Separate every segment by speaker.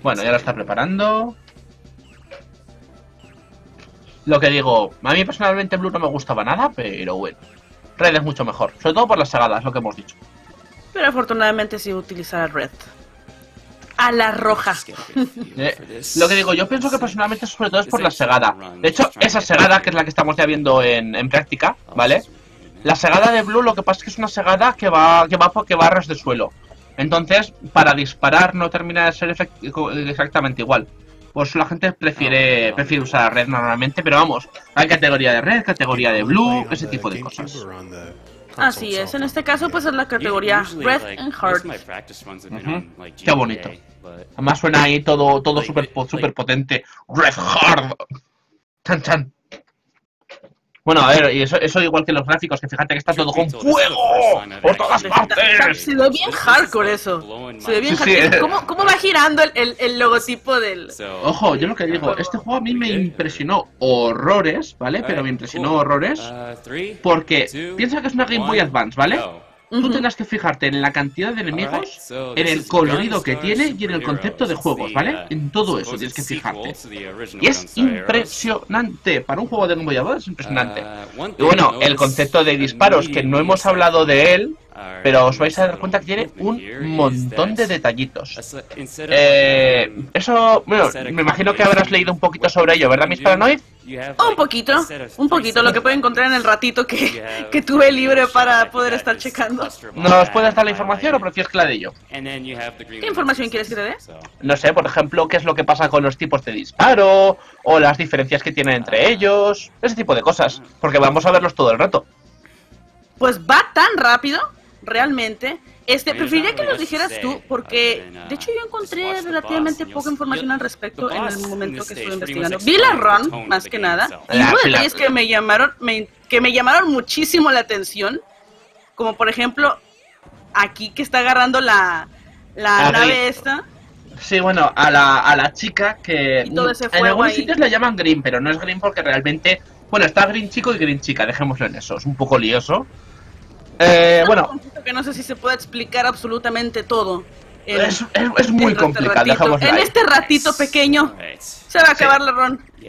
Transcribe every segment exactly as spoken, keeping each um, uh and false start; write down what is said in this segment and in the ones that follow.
Speaker 1: Bueno, ya lo está preparando. Lo que digo, a mí personalmente Blue no me gustaba nada, pero bueno. Red es mucho mejor, sobre todo por las segadas, lo que hemos dicho.
Speaker 2: Pero afortunadamente sí utilizar Red. A la roja.
Speaker 1: Eh, lo que digo, yo pienso que personalmente sobre todo es por la segada. De hecho, esa segada, que es la que estamos ya viendo en, en práctica, ¿vale? La segada de Blue lo que pasa es que es una segada que va que va porque va a ras de suelo. Entonces, para disparar no termina de ser exactamente igual. Pues la gente prefiere prefiere usar Red normalmente, pero vamos, hay categoría de Red, categoría de Blue, ese tipo de cosas.
Speaker 2: Así es, en este caso pues es la categoría Red and Hard.
Speaker 1: Uh-huh. Qué bonito. Además suena ahí todo todo súper super potente. Red Hard. Chan chan. Bueno, a ver, y eso, eso igual que los gráficos, que fíjate que está todo con fuego por todas partes.
Speaker 2: Se ve bien hardcore eso. Se ve bien
Speaker 1: sí,
Speaker 2: hardcore.
Speaker 1: sí.
Speaker 2: ¿Cómo, ¿Cómo va girando el, el, el logotipo del...?
Speaker 1: Ojo, yo lo que digo, este juego a mí me impresionó horrores, ¿vale? Pero me impresionó horrores porque piensa que es una Game Boy Advance, ¿vale? Tú tendrás que fijarte en la cantidad de enemigos, en el colorido que tiene y en el concepto de juegos, ¿vale? En todo eso tienes que fijarte. Y es impresionante. Para un juego de Game Boy Advance es impresionante. Y bueno, el concepto de disparos, que no hemos hablado de él, pero os vais a dar cuenta que tiene un montón de detallitos. Eh, eso, bueno, me imagino que habrás leído un poquito sobre ello, ¿verdad, Miss Paranoid?
Speaker 2: Un poquito, un poquito, lo que puedo encontrar en el ratito que, que tuve libre para poder estar checando.
Speaker 1: ¿Nos puedes dar la información o prefieres que la de yo?
Speaker 2: ¿Qué información quieres que te dé?
Speaker 1: No sé, por ejemplo, qué es lo que pasa con los tipos de disparo, o las diferencias que tienen entre ellos, ese tipo de cosas, porque vamos a verlos todo el rato.
Speaker 2: Pues va tan rápido, realmente. Este, preferiría que nos dijeras tú, porque de hecho yo encontré relativamente poca información al respecto en el momento que estuve investigando. Vi la run, más que nada, y hubo detalles que me llamaron, me, que me llamaron muchísimo la atención, como por ejemplo, aquí que está agarrando la, la nave esta.
Speaker 1: Sí, bueno, a la, a la chica que en algunos
Speaker 2: ahí.
Speaker 1: sitios la llaman Green, pero no es Green porque realmente, bueno, está Green chico y Green chica, dejémoslo en eso, es un poco lioso. Eh, bueno,
Speaker 2: que no sé si se puede explicar absolutamente todo. En,
Speaker 1: es, es, es muy
Speaker 2: en
Speaker 1: complicado,
Speaker 2: este En ahí. este ratito pequeño se va a acabar sí. la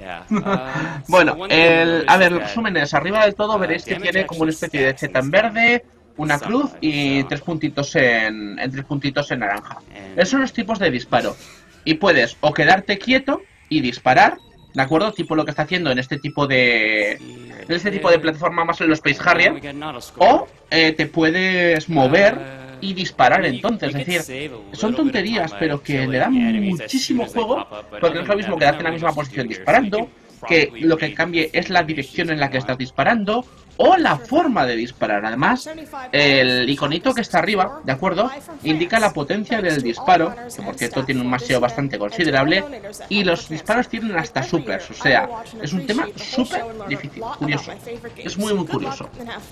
Speaker 2: run.
Speaker 1: Bueno, el, a ver, los resúmenes. Arriba del todo veréis que tiene como una especie de Z en verde, una cruz y tres puntitos en, en tres puntitos en naranja. Esos son los tipos de disparo. Y puedes o quedarte quieto y disparar, ¿de acuerdo? Tipo lo que está haciendo en este tipo de... En este tipo de plataforma más en los Space Harrier. O eh, te puedes mover y disparar entonces. Es decir, son tonterías, pero que le dan muchísimo juego. Porque no es lo mismo quedarte en la misma posición disparando, que lo que cambie es la dirección en la que estás disparando o la forma de disparar. Además, el iconito que está arriba, ¿de acuerdo? Indica la potencia del disparo, que por cierto tiene un maseo bastante considerable, y los disparos tienen hasta supers, o sea, es un tema súper difícil, curioso. Es muy muy curioso.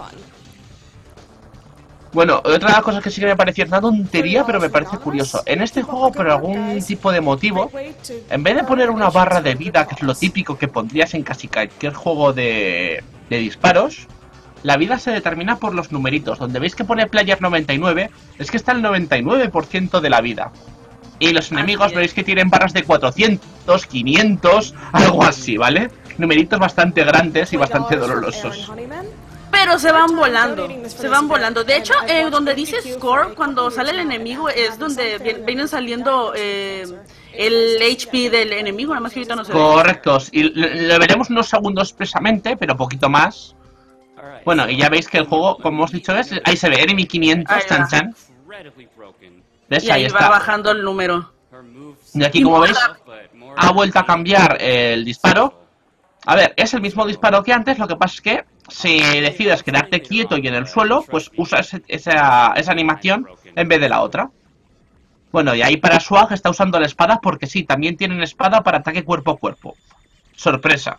Speaker 1: Bueno, otra de las cosas que sí que me pareció una tontería, pero me parece curioso. En este juego, por algún tipo de motivo, en vez de poner una barra de vida, que es lo típico que pondrías en casi cualquier juego de, de disparos, la vida se determina por los numeritos. Donde veis que pone Player noventa y nueve, es que está el noventa y nueve por ciento de la vida. Y los enemigos veis que tienen barras de cuatrocientos, quinientos, algo así, ¿vale? Numeritos bastante grandes y bastante dolorosos.
Speaker 2: Pero se van volando, se van volando. De hecho, eh, donde dice score, cuando sale el enemigo, es donde vienen saliendo eh, el H P del enemigo, nada más que ahorita no se ve.
Speaker 1: Correctos, y lo veremos unos segundos expresamente, pero poquito más. Bueno, y ya veis que el juego, como hemos dicho, es, ahí se ve, enemy quinientos, chan chan. ¿Ves?
Speaker 2: Y ahí,
Speaker 1: ahí
Speaker 2: va
Speaker 1: está.
Speaker 2: bajando el número.
Speaker 1: Y aquí, como veis, ha vuelto a cambiar el disparo. A ver, es el mismo disparo que antes, lo que pasa es que si decides quedarte quieto y en el suelo, pues usa ese, esa, esa animación en vez de la otra. Bueno, y ahí para Swag está usando la espada porque sí, también tienen espada para ataque cuerpo a cuerpo. Sorpresa.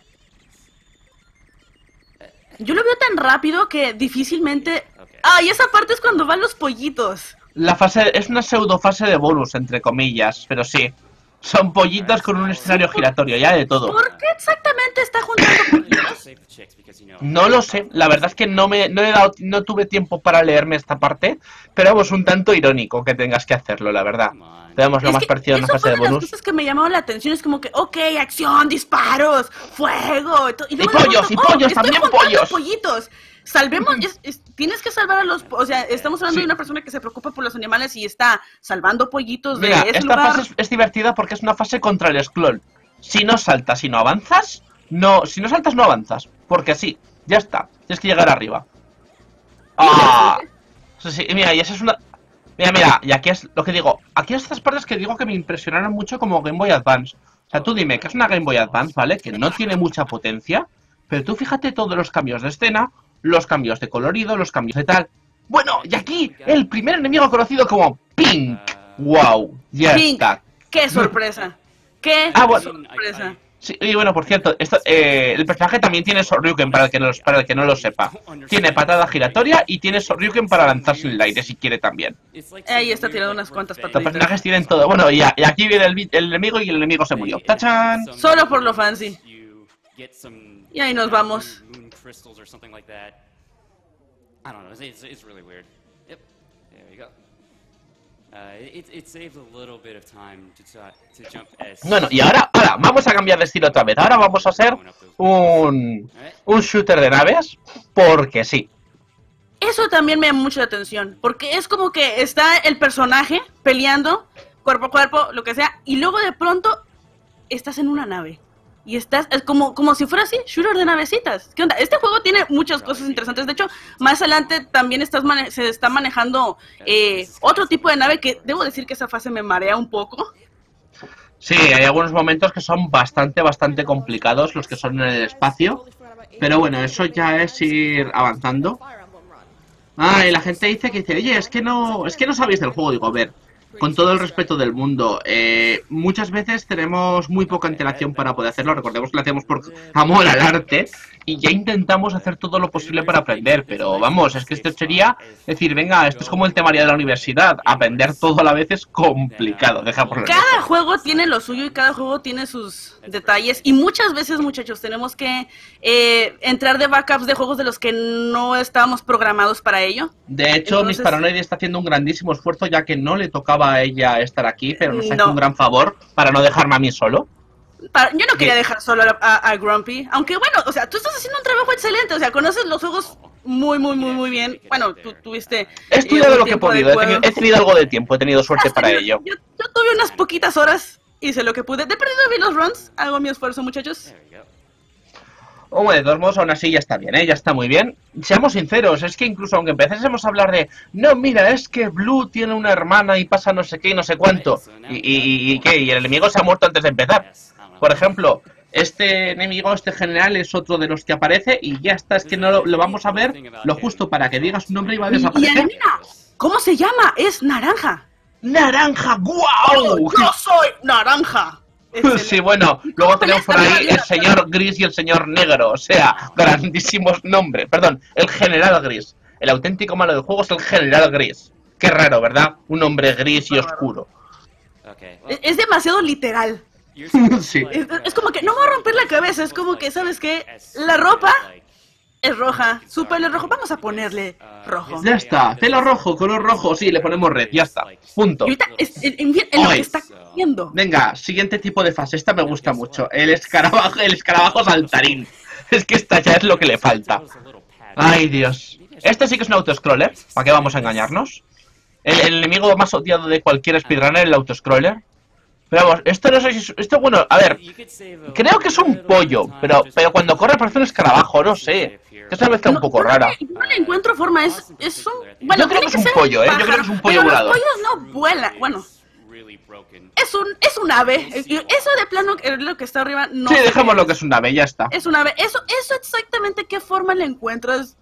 Speaker 2: Yo lo veo tan rápido que difícilmente... Ah, y esa parte es cuando van los pollitos.
Speaker 1: La fase es una pseudo fase de bonus, entre comillas, pero sí. Son pollitos con un escenario giratorio, ya de todo.
Speaker 2: ¿Por qué exactamente está juntando pollitos?
Speaker 1: No lo sé, la verdad es que no me no he dado, no tuve tiempo para leerme esta parte, pero vamos, un tanto irónico que tengas que hacerlo, la verdad. Veamos lo
Speaker 2: Es
Speaker 1: más
Speaker 2: que
Speaker 1: parecido a una
Speaker 2: eso
Speaker 1: fase
Speaker 2: fue
Speaker 1: de
Speaker 2: de las
Speaker 1: bonus.
Speaker 2: cosas que me llamaron la atención, es como que, ok, acción, disparos, fuego. Y,
Speaker 1: Y pollos, y pollos, también pollos.
Speaker 2: pollitos. Salvemos, es- es- tienes que salvar a los, o sea, estamos hablando
Speaker 1: Sí.
Speaker 2: de una persona que se preocupa por los animales y está salvando pollitos de
Speaker 1: Mira,
Speaker 2: ese
Speaker 1: esta
Speaker 2: lugar.
Speaker 1: fase es, es divertida porque es una fase contra el scroll. Si no saltas y no avanzas, no, si no saltas no avanzas, porque sí, ya está, tienes que llegar arriba. ¡Ah! Sí, sí, y mira, y esa es una... Mira, mira, y aquí es lo que digo, aquí es estas partes que digo que me impresionaron mucho como Game Boy Advance. O sea, tú dime que es una Game Boy Advance, ¿vale? Que no tiene mucha potencia, pero tú fíjate todos los cambios de escena, los cambios de colorido, los cambios de tal. Bueno, y aquí, el primer enemigo conocido como Pink. ¡Wow! Ya
Speaker 2: Pink.
Speaker 1: está.
Speaker 2: ¡Qué sorpresa! ¡Qué
Speaker 1: Ah, bueno.
Speaker 2: sorpresa!
Speaker 1: Sí, y bueno, por cierto, esto, eh, el personaje también tiene Shoryuken, para el, que no, para el que no lo sepa. Tiene patada giratoria y tiene Shoryuken para lanzarse en el aire, si quiere también.
Speaker 2: Ahí está tirando unas cuantas
Speaker 1: Los
Speaker 2: pataditas.
Speaker 1: personajes tienen todo. Bueno, y, a- y aquí viene el, vi- el enemigo y el enemigo se murió. ¡Tachán!
Speaker 2: Solo por lo fancy. Y ahí nos vamos.
Speaker 1: Bueno, y ahora, ahora, vamos a cambiar de estilo otra vez. Ahora vamos a hacer un, un shooter de naves, porque sí.
Speaker 2: Eso también me llama mucho la atención, porque es como que está el personaje peleando, cuerpo a cuerpo, lo que sea, y luego de pronto estás en una nave. Y estás, es como, como si fuera así, shooter de navecitas. ¿Qué onda? Este juego tiene muchas cosas interesantes. De hecho, más adelante también estás mane- se está manejando eh, otro tipo de nave que debo decir que esa fase me marea un poco.
Speaker 1: Sí, hay algunos momentos que son bastante, bastante complicados, los que son en el espacio. Pero bueno, eso ya es ir avanzando. Ah, y la gente dice que dice, oye, es que no, es que no sabéis del juego. Digo, a ver, con todo el respeto del mundo, eh, muchas veces tenemos muy poca antelación para poder hacerlo. Recordemos que lo hacemos por amor al arte y ya intentamos hacer todo lo posible para aprender. Pero vamos, es que esto sería decir, venga, esto es como el temario de la universidad. Aprender todo a la vez es complicado. Deja por
Speaker 2: Cada juego tiene lo suyo y cada juego tiene sus detalles. Y muchas veces, muchachos, tenemos que eh, entrar de backups de juegos de los que no estábamos programados para ello.
Speaker 1: De hecho,
Speaker 2: Entonces-
Speaker 1: Miss Paranoid está haciendo un grandísimo esfuerzo, ya que no le tocaba a ella estar aquí, pero nos ha hecho
Speaker 2: No.
Speaker 1: un gran favor para no dejarme a mí solo.
Speaker 2: Para- yo no quería
Speaker 1: Sí.
Speaker 2: dejar solo a, a- a Grumpy, aunque bueno, o sea, tú estás haciendo un trabajo excelente, o sea, conoces los juegos muy, muy, muy, muy bien. Bueno, tú tuviste...
Speaker 1: He estudiado
Speaker 2: eh, un
Speaker 1: lo que he
Speaker 2: tiempo de
Speaker 1: podido, he
Speaker 2: juego.
Speaker 1: tenido, he tenido algo de tiempo, he tenido suerte
Speaker 2: Has
Speaker 1: para
Speaker 2: tenido-
Speaker 1: ello.
Speaker 2: Yo, yo tuve unas poquitas horas, hice lo que pude. De perdido vi los runs, hago mi esfuerzo, muchachos.
Speaker 1: Hombre, de todos modos, aún así ya está bien, ¿eh? Ya está muy bien. Seamos sinceros, es que incluso aunque empecésemos a hablar de no, mira, es que Blue tiene una hermana y pasa no sé qué y no sé cuánto, y, y, y ¿qué? Y el enemigo se ha muerto antes de empezar. Por ejemplo, este enemigo, este general, es otro de los que aparece y ya está, es que no lo, lo vamos a ver lo justo para que digas su nombre y va a
Speaker 2: Y, y
Speaker 1: desaparecer.
Speaker 2: adivina, ¿cómo se llama? Es naranja.
Speaker 1: ¡Naranja! ¡Guau!
Speaker 2: Yo soy naranja.
Speaker 1: Sí, bueno, luego tenemos por ahí el
Speaker 2: Excelente.
Speaker 1: señor gris y el señor negro, o sea, grandísimos nombres. Perdón, el general gris. El auténtico malo del juego es el general gris. Qué raro, ¿verdad? Un hombre gris y oscuro.
Speaker 2: Es, es demasiado literal.
Speaker 1: Sí.
Speaker 2: Es, es como que no me va a romper la cabeza, es como que, ¿sabes qué? La ropa es roja, su pelo es rojo, vamos a ponerle rojo.
Speaker 1: Ya está, pelo rojo, color rojo, sí, le ponemos red, ya está, punto.
Speaker 2: Y ahorita, es- en, en fin, en lo
Speaker 1: Ay.
Speaker 2: que está haciendo.
Speaker 1: Venga, siguiente tipo de fase, esta me gusta mucho. El escarabajo, el escarabajo saltarín. Es que esta ya es lo que le falta. Ay, Dios. Este sí que es un autoscroller, ¿para qué vamos a engañarnos? El, el enemigo más odiado de cualquier speedrunner, el autoscroller. Pero vamos, esto no sé si... es- Esto, bueno, a ver, creo que es un pollo, pero, pero cuando corre parece un escarabajo, no sé. Es una mezcla un
Speaker 2: No,
Speaker 1: poco
Speaker 2: no le-
Speaker 1: rara.
Speaker 2: No le encuentro forma, es, es un... Bueno,
Speaker 1: Yo creo
Speaker 2: tiene
Speaker 1: que es un
Speaker 2: ser
Speaker 1: pollo, ¿eh? Yo creo
Speaker 2: pájaro,
Speaker 1: que es un pollo
Speaker 2: pero
Speaker 1: volador.
Speaker 2: los pollos no vuelan, bueno, es un, es un ave. Y eso de plano, eh, lo que está arriba, no
Speaker 1: Sí,
Speaker 2: sé
Speaker 1: dejemos
Speaker 2: qué
Speaker 1: lo
Speaker 2: es.
Speaker 1: que es un ave, ya está.
Speaker 2: Es un ave, eso, eso exactamente qué forma le encuentras.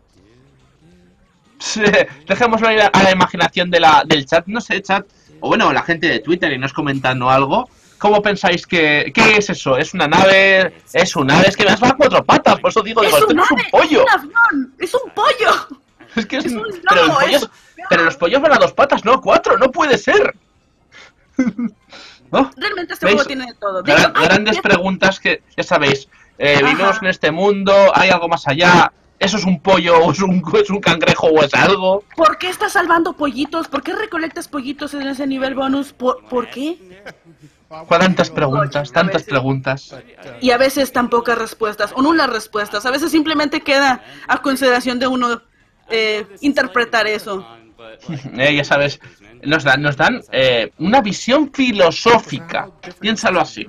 Speaker 1: Sí, dejémoslo ahí a la imaginación de la, del chat, no sé, chat, o bueno, la gente de Twitter y nos comentando algo. ¿Cómo pensáis que... ¿Qué es eso? ¿Es una nave? ¿Es un ave? Es que me va a cuatro patas, por eso digo,
Speaker 2: Es
Speaker 1: digo, esto
Speaker 2: un
Speaker 1: no es
Speaker 2: ave,
Speaker 1: un pollo.
Speaker 2: es un avión, es un pollo.
Speaker 1: Es que es,
Speaker 2: es
Speaker 1: un...
Speaker 2: un
Speaker 1: pero,
Speaker 2: globo,
Speaker 1: los pollos,
Speaker 2: es-
Speaker 1: pero los pollos van a dos patas, no a cuatro, no puede ser. ¿Oh?
Speaker 2: Realmente este
Speaker 1: ¿Veis?
Speaker 2: juego tiene de todo. De
Speaker 1: Gran,
Speaker 2: hecho, ay,
Speaker 1: grandes
Speaker 2: ¿qué?
Speaker 1: preguntas que, ya sabéis, eh,
Speaker 2: Ajá.
Speaker 1: vivimos en este mundo, hay algo más allá, ¿eso es un pollo o es un, es un cangrejo o es algo?
Speaker 2: ¿Por qué estás salvando pollitos? ¿Por qué recolectas pollitos en ese nivel bonus? ¿Por, ¿por qué?
Speaker 1: Tantas preguntas, tantas preguntas.
Speaker 2: Y a veces tan pocas respuestas, o nulas respuestas. A veces simplemente queda a consideración de uno eh, interpretar eso.
Speaker 1: Eh, ya sabes, nos dan, nos dan eh, una visión filosófica. Piénsalo así.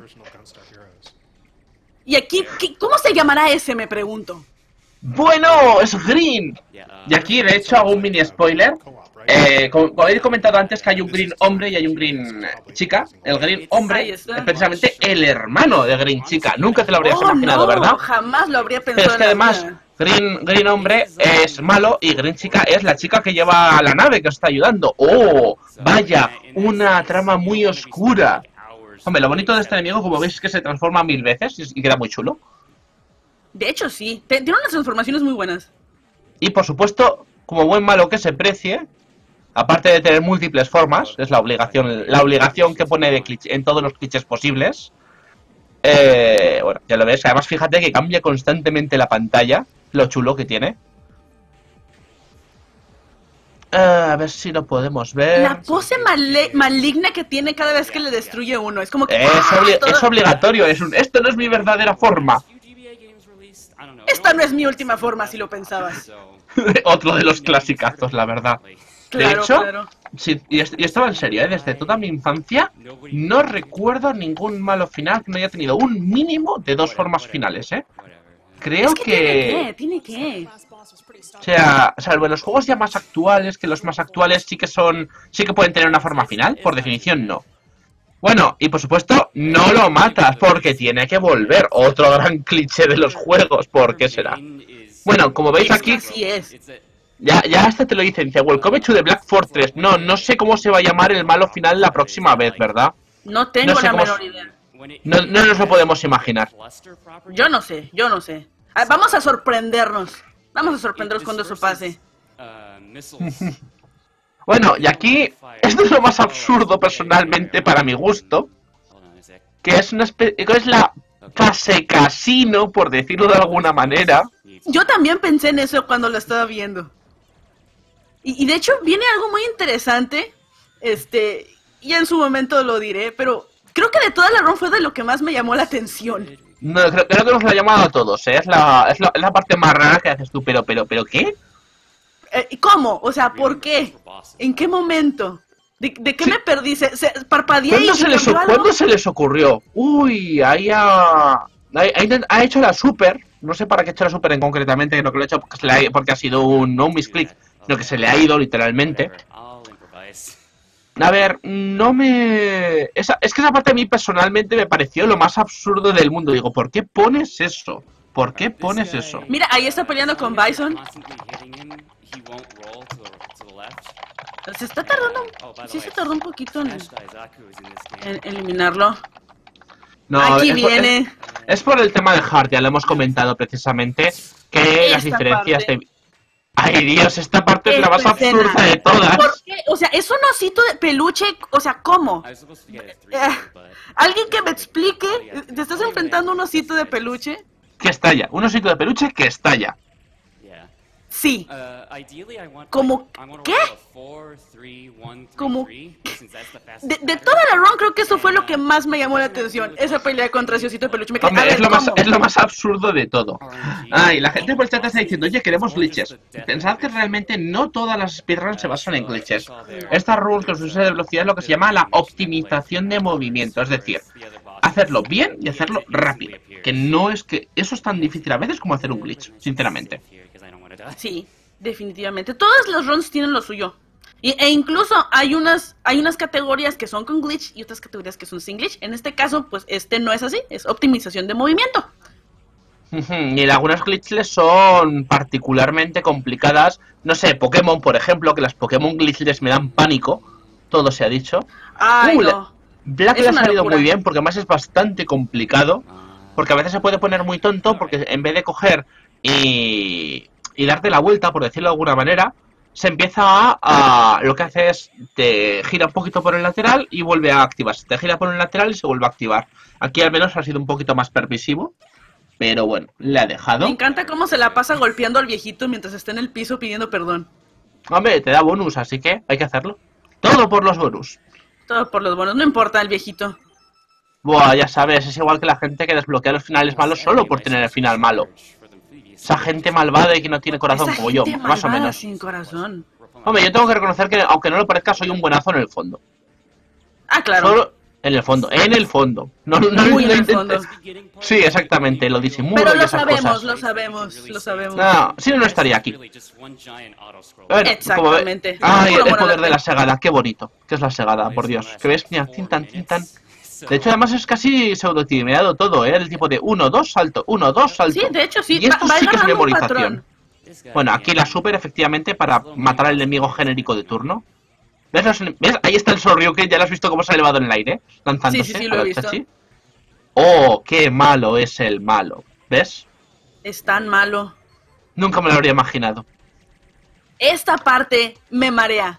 Speaker 2: Y aquí, ¿qué- ¿cómo se llamará ese? Me pregunto.
Speaker 1: Bueno, es Green. Y aquí, de hecho, hago un mini spoiler. Eh, como, como habéis comentado antes, que hay un Green hombre y hay un Green chica. El Green hombre es precisamente el hermano de Green chica. Nunca te lo habrías
Speaker 2: Oh,
Speaker 1: imaginado,
Speaker 2: no,
Speaker 1: ¿verdad?
Speaker 2: jamás lo habría
Speaker 1: Pero
Speaker 2: pensado.
Speaker 1: es que
Speaker 2: en la
Speaker 1: además,
Speaker 2: vida.
Speaker 1: Green, Green hombre es malo y Green chica es la chica que lleva la nave que os está ayudando. ¡Oh! Vaya, una trama muy oscura. Hombre, lo bonito de este enemigo, como veis, es que se transforma mil veces y queda muy chulo.
Speaker 2: De hecho, sí. Te- Tiene unas transformaciones muy buenas.
Speaker 1: Y por supuesto, como buen malo que se precie, aparte de tener múltiples formas, es la obligación, la obligación que pone de cliché, en todos los clichés posibles. Eh, bueno, ya lo ves. Además, fíjate que cambia constantemente la pantalla, lo chulo que tiene. Eh, a ver si lo podemos ver.
Speaker 2: La pose male- maligna que tiene cada vez que le destruye uno. Es como que...
Speaker 1: Es,
Speaker 2: ¡ah!
Speaker 1: obli-
Speaker 2: Todo-
Speaker 1: es obligatorio. Es un, esto no es mi verdadera forma.
Speaker 2: Esta no es mi última forma, si lo pensabas.
Speaker 1: Otro de los clasicazos, la verdad.
Speaker 2: Claro,
Speaker 1: de hecho,
Speaker 2: claro.
Speaker 1: sí, y, est- y esto va en serio, ¿eh? Desde toda mi infancia no recuerdo ningún malo final que no haya tenido un mínimo de dos formas finales, ¿eh? Creo
Speaker 2: Es que,
Speaker 1: que...
Speaker 2: tiene que, tiene que.
Speaker 1: O sea, salvo en los juegos ya más actuales, que los más actuales sí que son... sí que pueden tener una forma final, por definición no. Bueno, y por supuesto, no lo matas porque tiene que volver. Otro gran cliché de los juegos, ¿por qué será? Bueno, como veis
Speaker 2: Es que
Speaker 1: aquí...
Speaker 2: así es.
Speaker 1: Ya, ya hasta te lo dicen, dice, Welcome to the Black Fortress. No, no sé cómo se va a llamar el malo final la próxima vez, ¿verdad?
Speaker 2: No tengo
Speaker 1: No sé
Speaker 2: la
Speaker 1: cómo
Speaker 2: menor
Speaker 1: se-
Speaker 2: idea.
Speaker 1: No, no nos lo podemos imaginar.
Speaker 2: Yo no sé, yo no sé. Ah, vamos a sorprendernos. Vamos a sorprendernos cuando eso pase.
Speaker 1: Bueno, y aquí, esto es lo más absurdo personalmente para mi gusto, que es una especie, que es la fase casino, por decirlo de alguna manera.
Speaker 2: Yo también pensé en eso cuando lo estaba viendo. Y, y de hecho viene algo muy interesante. Este, ya en su momento lo diré, pero creo que de toda la run fue de lo que más me llamó la atención.
Speaker 1: No, creo, creo que nos lo ha llamado a todos, ¿eh? Es la, es la, es la parte más rara que haces tú, pero, pero, pero, ¿qué?
Speaker 2: Eh, ¿Cómo? O sea, ¿por qué? ¿En qué momento? ¿De, de qué
Speaker 1: Sí.
Speaker 2: me perdí? ¿Se, se parpadeé y
Speaker 1: ¿Cuándo se, les,
Speaker 2: cambió algo?
Speaker 1: ¿Cuándo se les ocurrió? Uy, ahí ha, ha, ha hecho la super. No sé para qué ha hecho la super en concretamente, creo que lo ha hecho porque, se le ha, porque ha sido un, no un misclick, sino que se le ha ido literalmente. A ver, no me... Esa, es que esa parte a mí personalmente me pareció lo más absurdo del mundo. Digo, ¿por qué pones eso? ¿Por qué pones eso?
Speaker 2: Mira, ahí está peleando con Bison. Se está tardando... Sí se tardó un poquito en, en eliminarlo.
Speaker 1: No,
Speaker 2: Aquí
Speaker 1: es por-
Speaker 2: viene.
Speaker 1: Es, es por el tema de Hard, ya lo hemos comentado precisamente, que las
Speaker 2: Esta
Speaker 1: diferencias
Speaker 2: parte.
Speaker 1: de... Ay, Dios, esta parte es la más
Speaker 2: Esta escena.
Speaker 1: absurda de todas.
Speaker 2: ¿Por qué? O sea, es un osito de peluche. O sea, ¿cómo? Eh, Alguien que me explique. ¿Te estás enfrentando a un osito de peluche?
Speaker 1: Que estalla, un osito de peluche que estalla.
Speaker 2: Sí. ¿Cómo qué? ¿Cómo? De, de toda la run creo que eso fue lo que más me llamó la atención. Esa pelea contra ese osito de peluche. Me quedé, a
Speaker 1: Hombre,
Speaker 2: ver,
Speaker 1: es lo, más,
Speaker 2: ¿cómo?
Speaker 1: es lo más absurdo de todo. Ay, la gente por el chat está diciendo, oye, queremos glitches. Pensad que realmente no todas las speedruns se basan en glitches. Esta run que os usa de velocidad es lo que se llama la optimización de movimiento. Es decir, hacerlo bien y hacerlo rápido. Que no es que... Eso es tan difícil a veces como hacer un glitch, sinceramente.
Speaker 2: Sí, definitivamente. Todas las runs tienen lo suyo. Y, e incluso hay unas hay unas categorías que son con glitch y otras categorías que son sin glitch. En este caso, pues este no es así, es optimización de movimiento.
Speaker 1: Ujú, y algunas glitches son particularmente complicadas. No sé, Pokémon, por ejemplo, que las Pokémon glitches me dan pánico. Todo se ha dicho.
Speaker 2: Ay,
Speaker 1: Uh, la-
Speaker 2: no.
Speaker 1: Black
Speaker 2: Es
Speaker 1: le ha
Speaker 2: una
Speaker 1: salido
Speaker 2: locura.
Speaker 1: muy bien porque además es bastante complicado. Porque a veces se puede poner muy tonto porque en vez de coger y, y darte la vuelta, por decirlo de alguna manera, se empieza a, a... Lo que hace es, te gira un poquito por el lateral y vuelve a activarse. Te gira por el lateral y se vuelve a activar. Aquí al menos ha sido un poquito más permisivo. Pero bueno, le ha dejado.
Speaker 2: Me encanta cómo se la pasa golpeando al viejito mientras está en el piso pidiendo perdón.
Speaker 1: Hombre, te da bonus, así que hay que hacerlo. Todo por los bonus.
Speaker 2: Todo por los bonus, no importa el viejito.
Speaker 1: Buah, ya sabes, es igual que la gente que desbloquea los finales malos solo por tener el final malo. Esa gente malvada y que no tiene corazón,
Speaker 2: Esa
Speaker 1: como yo,
Speaker 2: gente
Speaker 1: más o
Speaker 2: malvada
Speaker 1: menos.
Speaker 2: sin corazón.
Speaker 1: Hombre, yo tengo que reconocer que, aunque no lo parezca, soy un buenazo en el fondo.
Speaker 2: Ah, claro.
Speaker 1: Solo en el fondo, en el fondo. No, no,
Speaker 2: Muy
Speaker 1: no
Speaker 2: en el
Speaker 1: intentes.
Speaker 2: fondo.
Speaker 1: Sí, exactamente, lo disimulo
Speaker 2: Pero
Speaker 1: y
Speaker 2: lo
Speaker 1: esas
Speaker 2: sabemos,
Speaker 1: cosas.
Speaker 2: lo sabemos, lo sabemos.
Speaker 1: No, si no, no estaría aquí. Bueno,
Speaker 2: Exactamente.
Speaker 1: Como ve... Ay,
Speaker 2: Puro
Speaker 1: el poder
Speaker 2: monedero.
Speaker 1: de la segada, qué bonito. ¿Qué es la segada, por Dios? ¿Qué ves? Mira, tintan, tintan. De hecho, además es casi pseudo-optimizado todo, ¿eh? El tipo de uno, dos, salto, uno, dos, salto.
Speaker 2: Sí, de hecho sí.
Speaker 1: Y esto
Speaker 2: va- va
Speaker 1: sí que es
Speaker 2: agarrando un
Speaker 1: memorización.
Speaker 2: patrón.
Speaker 1: Bueno, aquí la super efectivamente para matar al enemigo genérico de turno. ¿Ves? Los enem- ¿Ves? Ahí está el Shoryuken, ya lo has visto cómo se ha elevado en el aire, lanzándose
Speaker 2: Sí, sí, sí,
Speaker 1: a
Speaker 2: lo he
Speaker 1: la
Speaker 2: visto.
Speaker 1: chachi. Oh, qué malo es el malo. ¿Ves?
Speaker 2: Es tan malo.
Speaker 1: Nunca me lo habría imaginado.
Speaker 2: Esta parte me marea.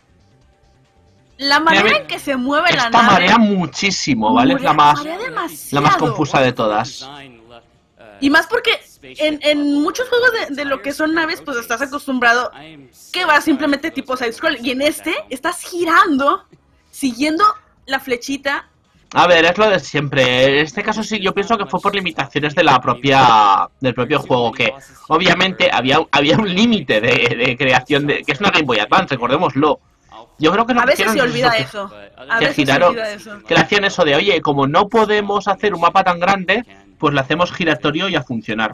Speaker 2: La manera
Speaker 1: Mira,
Speaker 2: en que se mueve la
Speaker 1: Esta
Speaker 2: nave...
Speaker 1: marea muchísimo, ¿vale? Es la más,
Speaker 2: marea demasiado.
Speaker 1: la más confusa de todas.
Speaker 2: Y más porque en, en muchos juegos de, de lo que son naves, pues estás acostumbrado que va simplemente tipo side-scroll. Y en este, estás girando, siguiendo la flechita.
Speaker 1: A ver, es lo de siempre. En este caso sí, yo pienso que fue por limitaciones de la propia del propio juego, que obviamente había, había un límite de, de creación, de que es una Game Boy Advance, recordémoslo. Yo creo que lo
Speaker 2: A
Speaker 1: que
Speaker 2: veces
Speaker 1: hicieron
Speaker 2: se
Speaker 1: es
Speaker 2: olvida
Speaker 1: que-
Speaker 2: eso. A
Speaker 1: que
Speaker 2: veces se
Speaker 1: giraron,
Speaker 2: olvida eso.
Speaker 1: que le hacían eso de, oye, como no podemos hacer un mapa tan grande, pues le hacemos giratorio y a funcionar.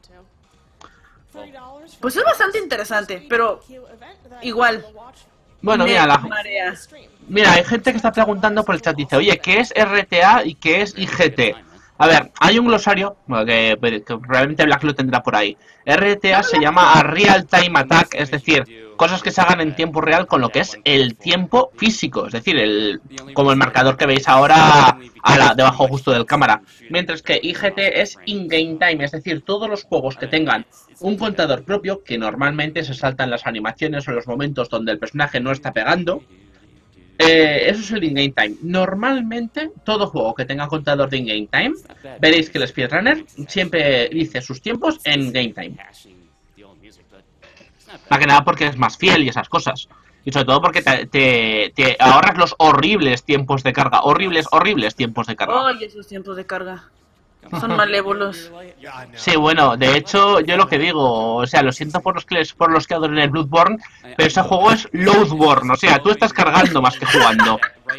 Speaker 2: Pues es bastante interesante, pero igual.
Speaker 1: Bueno,
Speaker 2: me
Speaker 1: mira, la,
Speaker 2: marea.
Speaker 1: mira, hay gente que está preguntando por el chat, dice, oye, ¿qué es R T A y qué es I G T? A ver, hay un glosario, bueno, que, que probablemente Black lo tendrá por ahí. R T A se llama a Real Time Attack, es decir, cosas que se hagan en tiempo real con lo que es el tiempo físico, es decir, el como el marcador que veis ahora a la, debajo justo del cámara. Mientras que I G T es In-Game Time, es decir, todos los juegos que tengan un contador propio, que normalmente se saltan las animaciones o los momentos donde el personaje no está pegando, eh, eso es el In-Game Time. Normalmente, todo juego que tenga contador de In-Game Time, veréis que el Speedrunner siempre dice sus tiempos en Game Time. Más que nada porque es más fiel y esas cosas. Y sobre todo porque te, te, te ahorras los horribles tiempos de carga. Horribles, horribles tiempos de carga.
Speaker 2: Ay, esos tiempos de carga. Son malévolos.
Speaker 1: Sí, bueno, de hecho, yo lo que digo, o sea, lo siento por los que por los que adoran el Bloodborne, pero ese juego es Loadborne, o sea, tú estás cargando más que jugando.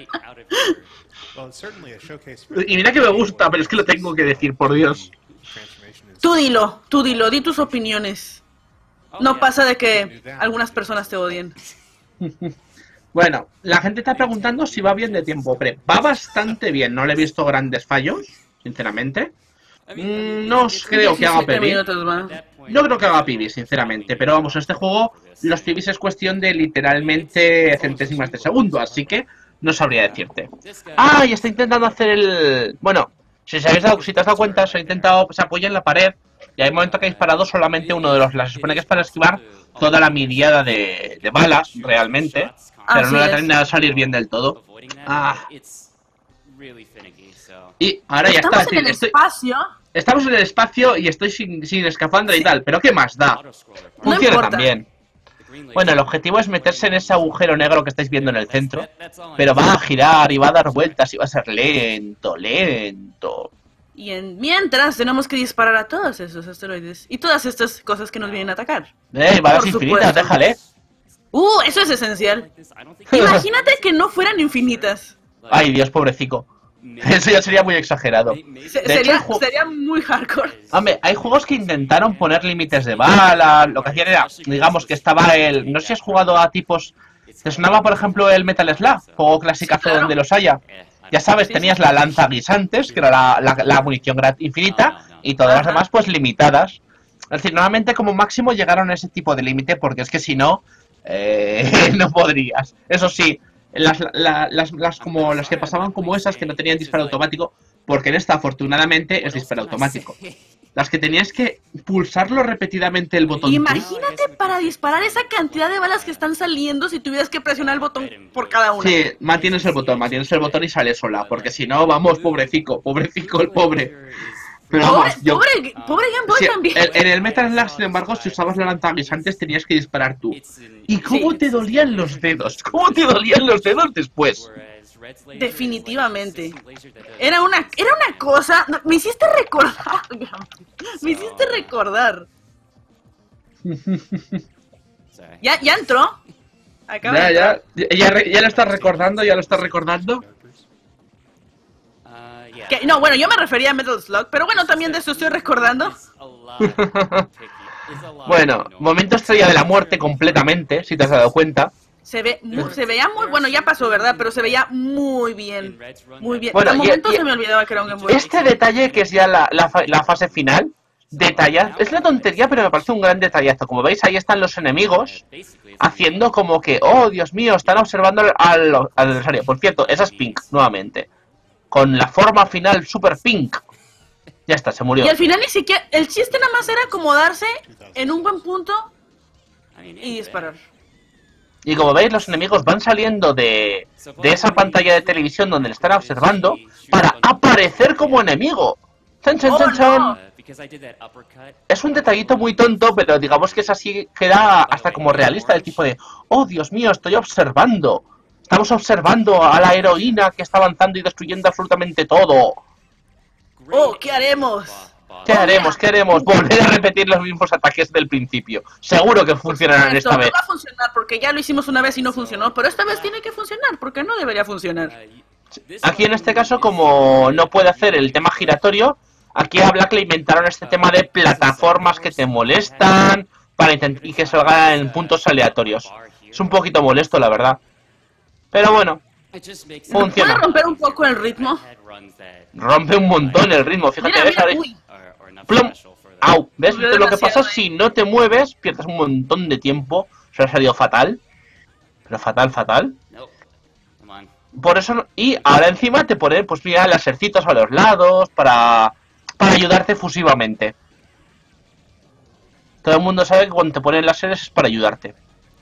Speaker 1: Y mira que me gusta, pero es que lo tengo que decir, por Dios.
Speaker 2: Tú dilo, tú dilo, di tus opiniones. No pasa de que algunas personas te odien.
Speaker 1: Bueno, la gente está preguntando si va bien de tiempo pre. Va bastante bien, no le he visto grandes fallos, sinceramente. Mm, no creo que haga
Speaker 2: diecisiete
Speaker 1: P B.
Speaker 2: minutos, ¿va?
Speaker 1: No creo que haga P B, sinceramente. Pero vamos, en este juego los P Bs es cuestión de literalmente centésimas de segundo, así que no sabría decirte. Ah, y está intentando hacer el... Bueno, si, os habéis dado, si te has dado cuenta, se ha intentado, se apoya en la pared y hay un momento que ha disparado solamente uno de los láseres. Se supone que es para esquivar toda la miriada de, de balas, realmente, pero
Speaker 2: Así
Speaker 1: no le ha
Speaker 2: es.
Speaker 1: terminado de salir bien del todo. Ah. Y ahora ya está.
Speaker 2: Estamos
Speaker 1: es
Speaker 2: en el
Speaker 1: decir, estoy-
Speaker 2: espacio.
Speaker 1: estamos en el espacio y estoy sin, sin escafandra y tal, pero ¿qué más da?
Speaker 2: No
Speaker 1: Funciona
Speaker 2: importa.
Speaker 1: también. Bueno, el objetivo es meterse en ese agujero negro que estáis viendo en el centro, pero va a girar y va a dar vueltas y va a ser lento, lento.
Speaker 2: Y en, mientras tenemos que disparar a todos esos asteroides y todas estas cosas que nos vienen a atacar.
Speaker 1: ¡Eh, balas
Speaker 2: Por
Speaker 1: infinitas,
Speaker 2: supuesto.
Speaker 1: déjale!
Speaker 2: Uh, eso es esencial. Imagínate que no fueran infinitas.
Speaker 1: Ay, Dios, pobrecico. Eso ya sería muy exagerado.
Speaker 2: Se-
Speaker 1: De hecho,
Speaker 2: sería,
Speaker 1: el ju-
Speaker 2: sería muy hardcore.
Speaker 1: Hombre, hay juegos que intentaron poner límites de bala. Lo que hacían era, digamos, que estaba el... No sé si has jugado a tipos... ¿Te sonaba, por ejemplo, el Metal Slug? Juego clasicazo
Speaker 2: Claro.
Speaker 1: donde los haya. Ya sabes,
Speaker 2: Sí,
Speaker 1: tenías
Speaker 2: sí.
Speaker 1: la lanza guisantes, que era la, la, la munición grat- infinita, y todas las
Speaker 2: Ajá.
Speaker 1: demás, pues, limitadas. Es decir, normalmente como máximo llegaron a ese tipo de límite, porque es que si no, eh, no podrías. Eso sí, las, la- las, las, como, las que pasaban como esas, que no tenían disparo automático, porque en esta, afortunadamente, es disparo automático. Las que tenías que pulsarlo repetidamente el botón.
Speaker 2: Imagínate para disparar esa cantidad de balas que están saliendo si tuvieras que presionar el botón por cada una.
Speaker 1: Sí, mantienes el botón, mantienes el botón y sale sola, porque si no, vamos, pobrecico, pobrecico el pobre. Pero
Speaker 2: pobre,
Speaker 1: vamos, yo...
Speaker 2: pobre, pobre Game Boy
Speaker 1: sí,
Speaker 2: también.
Speaker 1: En, en el Metal Slug, sin embargo, si usabas los lanzaguisantes tenías que disparar tú. ¿Y cómo sí. te dolían los dedos? ¿Cómo te dolían los dedos después?
Speaker 2: Definitivamente. Era una, era una cosa... Me hiciste recordar. Me hiciste recordar. ¿Ya, ya entró?
Speaker 1: Acaba ya, ya, ya, ya lo estás recordando, ya lo estás recordando.
Speaker 2: Que, no, bueno, yo me refería a Metal Slug, pero bueno, también de eso estoy recordando.
Speaker 1: Bueno, momento estrella de la muerte completamente, si te has dado cuenta.
Speaker 2: Se ve, muy, se veía muy, bueno, ya pasó, ¿verdad? Pero se veía muy bien, muy bien.
Speaker 1: Bueno,
Speaker 2: Al momento
Speaker 1: y, y,
Speaker 2: se me olvidaba que era un Game Boy.
Speaker 1: Este detalle que es ya la, la, la fase final, detalla, es una tontería, pero me parece un gran detallazo. Como veis, ahí están los enemigos haciendo como que, oh, Dios mío, están observando al, al adversario. Por cierto, esa es Pink, nuevamente. Con la forma final super Pink. Ya está, se murió.
Speaker 2: Y al final ni siquiera... El chiste nada más era acomodarse en un buen punto y disparar.
Speaker 1: Y como veis, los enemigos van saliendo de, de esa pantalla de televisión donde le están observando para aparecer como enemigo. ¡Chan, chan, chan, chan! Oh, no. Es un detallito muy tonto, pero digamos que es así, queda hasta como realista, del tipo de, oh, Dios mío, estoy observando. Estamos observando a la heroína que está avanzando y destruyendo absolutamente todo.
Speaker 2: Oh, ¿qué haremos?
Speaker 1: ¿Qué haremos? ¿Qué haremos? Volver a repetir los mismos ataques del principio. Seguro que funcionarán esta vez.
Speaker 2: No va a funcionar porque ya lo hicimos una vez y no funcionó, pero esta vez tiene que funcionar porque no debería funcionar.
Speaker 1: Aquí en este caso, como no puede hacer el tema giratorio, aquí a Black le inventaron este tema de plataformas que te molestan para intentar y que salgan en puntos aleatorios. Es un poquito molesto, la verdad. Pero bueno, funciona.
Speaker 2: ¿Puede romper un poco el ritmo?
Speaker 1: Rompe un montón el ritmo, fíjate, mira, mira, ¿ves? Plum. Au, ¿ves? Lo que pasa si no te mueves, pierdes un montón de tiempo. Se ha salido fatal. Pero fatal, fatal. Por eso, y ahora encima te ponen, pues mira, lasercitos a los lados para, para ayudarte fusivamente. Todo el mundo sabe que cuando te ponen láseres es para ayudarte.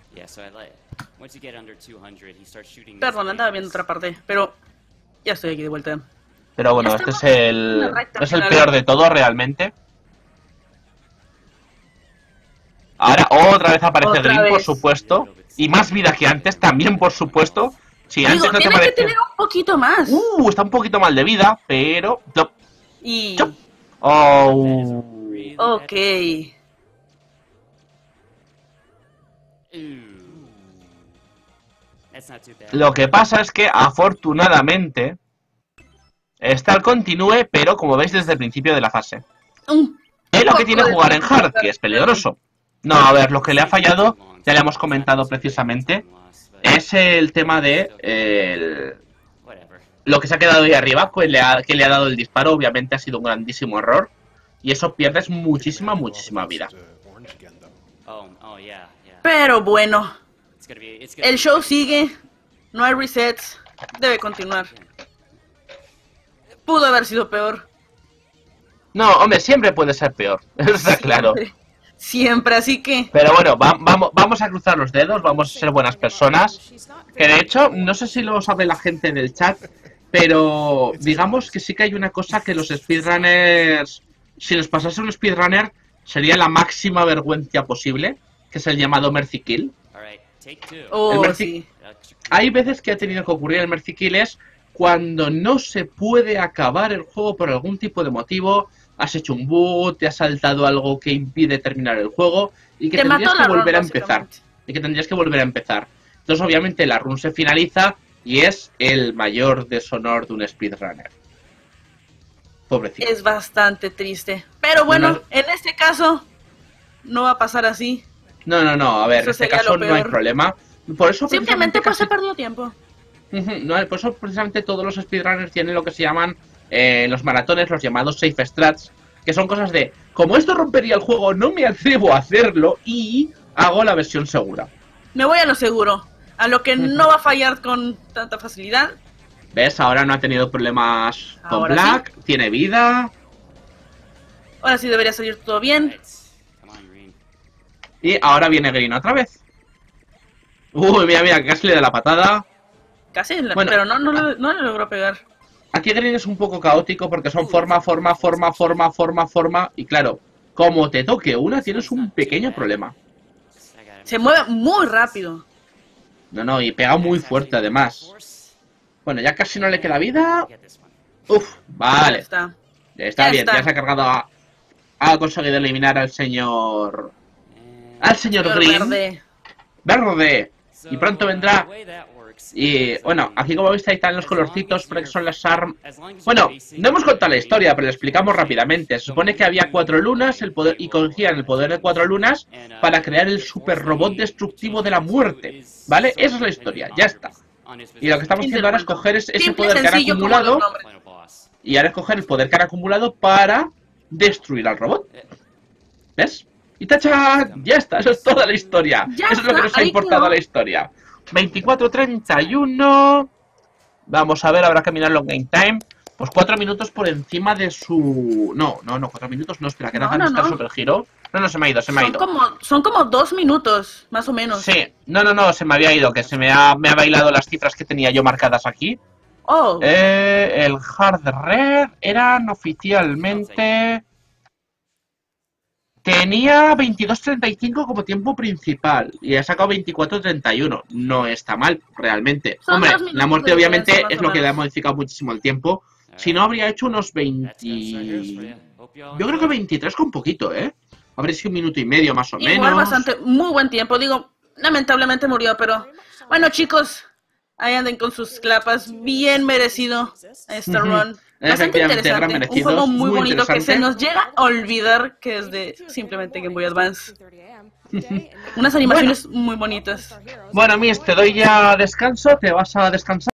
Speaker 2: Perdón, andaba viendo otra parte, pero ya estoy aquí de vuelta.
Speaker 1: Pero bueno, este es el, es el peor de todo realmente. Ahora otra vez aparece
Speaker 2: otra
Speaker 1: Green,
Speaker 2: vez.
Speaker 1: por supuesto. Y más vida que antes, también por supuesto. Si
Speaker 2: Digo,
Speaker 1: antes no te
Speaker 2: tiene
Speaker 1: parecía...
Speaker 2: que tener un poquito más.
Speaker 1: Uh, está un poquito mal de vida, pero... Chop.
Speaker 2: Y...
Speaker 1: Chop. Oh.
Speaker 2: Ok.
Speaker 1: Lo que pasa es que, afortunadamente, está el continúe, pero como veis desde el principio de la fase.
Speaker 2: Un
Speaker 1: es lo que tiene jugar en hard, que es peligroso. No, a ver, lo que le ha fallado, ya le hemos comentado precisamente, es el tema de... El... Lo que se ha quedado ahí arriba, pues le ha, que le ha dado el disparo, obviamente ha sido un grandísimo error. Y eso pierdes muchísima, muchísima vida.
Speaker 2: Pero bueno, el show sigue, no hay resets, debe continuar. Pudo haber sido peor.
Speaker 1: No, hombre, siempre puede ser peor, eso está
Speaker 2: siempre,
Speaker 1: claro.
Speaker 2: Siempre, así que...
Speaker 1: Pero bueno, va, vamos, vamos a cruzar los dedos, vamos a ser buenas personas. Que de hecho, no sé si lo sabe la gente del chat, pero digamos que sí que hay una cosa que los speedrunners... Si les pasase un speedrunner, sería la máxima vergüenza posible, que es el llamado Mercy Kill.
Speaker 2: Oh,
Speaker 1: el Mercy...
Speaker 2: sí.
Speaker 1: Hay veces que ha tenido que ocurrir el Mercy Kill es cuando no se puede acabar el juego por algún tipo de motivo, has hecho un bug, te ha saltado algo que impide terminar el juego y que
Speaker 2: te
Speaker 1: tendrías que volver
Speaker 2: run,
Speaker 1: a empezar. Y que tendrías que volver a empezar. Entonces obviamente la run se finaliza y es el mayor deshonor de un speedrunner. Pobrecito.
Speaker 2: Es bastante triste. Pero bueno, no, en este caso no va a pasar así.
Speaker 1: No, no, no, a ver, en este caso no hay problema. Por eso
Speaker 2: simplemente pues
Speaker 1: casi...
Speaker 2: se perdió tiempo.
Speaker 1: Uh-huh, no, por eso precisamente todos los speedrunners tienen lo que se llaman eh, los maratones, los llamados safe strats, que son cosas de, como esto rompería el juego, no me atrevo a hacerlo y hago la versión segura.
Speaker 2: Me voy a lo seguro, a lo que uh-huh. no va a fallar con tanta facilidad.
Speaker 1: ¿Ves? Ahora no ha tenido problemas con
Speaker 2: Ahora
Speaker 1: Black,
Speaker 2: sí.
Speaker 1: Tiene vida.
Speaker 2: Ahora sí debería salir todo bien.
Speaker 1: Y ahora viene Green otra vez. Uy, mira, mira, casi le da la patada.
Speaker 2: Casi,
Speaker 1: bueno,
Speaker 2: pero no, no, no, no le logró pegar.
Speaker 1: Aquí Green es un poco caótico porque son forma, forma, forma, forma, forma, forma. Y claro, como te toque una, tienes un pequeño problema.
Speaker 2: Se mueve muy rápido.
Speaker 1: No, no, y pega muy fuerte además. Bueno, ya casi no le queda vida. Uf, vale.
Speaker 2: Ya está,
Speaker 1: está
Speaker 2: ya
Speaker 1: bien,
Speaker 2: está.
Speaker 1: ya se ha cargado a... Ha conseguido eliminar al señor... Al señor, señor Green.
Speaker 2: Verde.
Speaker 1: Verde. Y pronto vendrá... Y bueno, aquí como veis ahí están los colorcitos porque son las armas. Bueno, no hemos contado la historia, pero lo explicamos rápidamente. Se supone que había cuatro lunas el poder y cogían el poder de cuatro lunas para crear el super robot destructivo de la muerte. ¿Vale? Esa es la historia, ya está. Y lo que estamos haciendo ahora es coger ese
Speaker 2: Simple,
Speaker 1: poder que han acumulado.
Speaker 2: los
Speaker 1: Y ahora es coger el poder que han acumulado para destruir al robot. ¿Ves? Y tacha, ya está, eso es toda la historia.
Speaker 2: Ya
Speaker 1: eso es lo que nos ha
Speaker 2: ahí
Speaker 1: importado a la historia. veinticuatro treinta y uno. Vamos a ver, habrá que mirar long game time. Pues cuatro minutos por encima de su... No, no, no, cuatro minutos no, espera, que
Speaker 2: no,
Speaker 1: no,
Speaker 2: no,
Speaker 1: no.
Speaker 2: no.
Speaker 1: Super giro. No, no, se me ha ido, se me ha
Speaker 2: Son
Speaker 1: ido.
Speaker 2: como, son como dos minutos, más o menos.
Speaker 1: Sí, no, no, no, se me había ido, que se me ha, me ha bailado las cifras que tenía yo marcadas aquí.
Speaker 2: Oh.
Speaker 1: Eh, el hard rare eran oficialmente... Tenía veintidós treinta y cinco como tiempo principal y ha sacado veinticuatro treinta y uno. No está mal, realmente.
Speaker 2: Son
Speaker 1: Hombre,
Speaker 2: dos
Speaker 1: la muerte
Speaker 2: de
Speaker 1: obviamente
Speaker 2: diferencia,
Speaker 1: es lo que le ha
Speaker 2: más o
Speaker 1: modificado muchísimo el tiempo. Si no, habría hecho unos veinte... Yo creo que veintitrés con poquito, ¿eh? Habría sido un minuto y medio más o
Speaker 2: Igual
Speaker 1: menos.
Speaker 2: bastante, muy buen tiempo. Digo, lamentablemente murió, pero... Bueno, chicos, ahí anden con sus clapas. Bien merecido este run. Bastante interesante. Un juego muy, muy bonito que se nos llega a olvidar que es de simplemente Game Boy Advance. Unas animaciones bueno. muy bonitas.
Speaker 1: Bueno, Miss, te doy ya descanso. Te vas a descansar.